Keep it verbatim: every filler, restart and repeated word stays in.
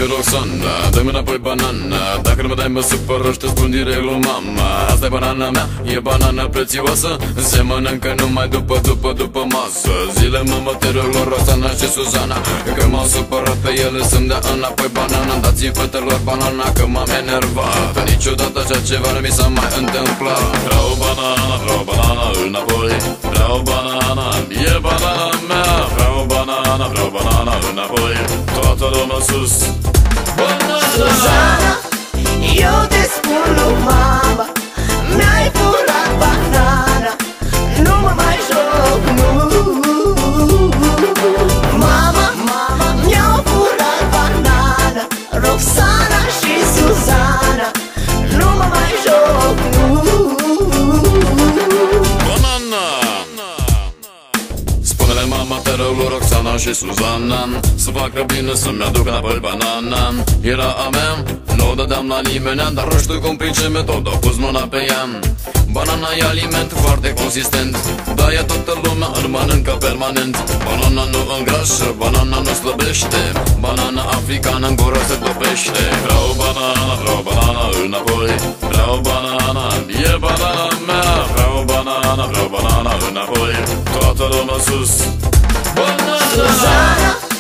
e Roxana, dă-mi înapoi banana. Dacă nu mă dai mă supăr, te spun direct lui mama. Asta e banana mea, e banana prețioasă. Se mănâncă numai după, după, după masă. Zile mă mă te rog lor Roxana și Suzana, că m-au supărat pe ele să-mi dea înapoi banana. Dați-mi fetelor banana că m-am enervat. Niciodată așa ceva nu mi s-a mai întâmplat. Vreau banana, vreau banana înapoi. Vreau banana, e banana mea. Vreau banana, vreau banana înapoi. Toată lumea sus. Banana! Suzana, eu te spun lui mama, mi-ai furat banana, nu mă mai joc, nu. Mama, mama, mi-au furat banana, Roxana și Suzana, nu mă mai joc, nu. Banana! Spune-le mama, te rog lui Roxana și Suzana să facă bine să-mi aduc înapoi banana. Era a mea, nu o dădeam la nimeni, dar nu știu cum prin ce metodă a pus mâna pe ea. Banana e aliment foarte consistent, de-aia toată lumea îl mănâncă permanent. Banana nu îngrașă, banana nu slăbește, banana africană în gură se topește. Vreau banana, vreau banana înapoi. Vreau banana, e banana mea. Vreau banana, vreau banana înapoi. Toată lumea sus. Banana! Suzana,